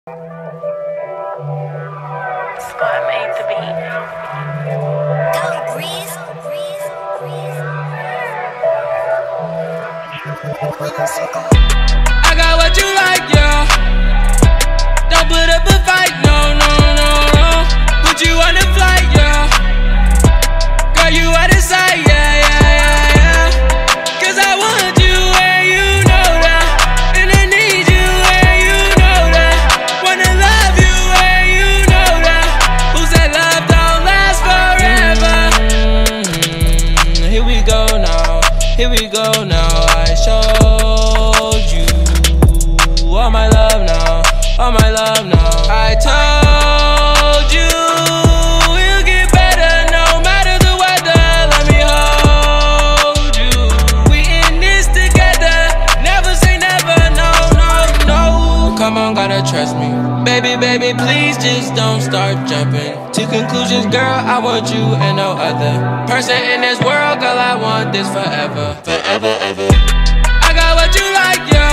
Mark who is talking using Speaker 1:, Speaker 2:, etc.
Speaker 1: Squad made the beat.
Speaker 2: Go breeze, breeze, breeze.
Speaker 3: I got what you like, yeah. Don't put up a fight, no, no, no, no. Put you on the flight, yeah. Girl, you out of sight, yeah, yeah, yeah, yeah. Cause I want you and you know that. And I need you and you know that. Wanna love you and you know that. Who said love don't last forever? Here we go now, here we go now. I showed you all my love now, all my love now. I told you we'll get better no matter the weather. Let me hold you. We in this together. Never say never, no, no, no. Come on, gotta trust me. Baby, baby, please just don't start jumping to conclusions, girl. I want you and no other person in this world, girl. I want this forever, forever, ever. I got what you like, yeah.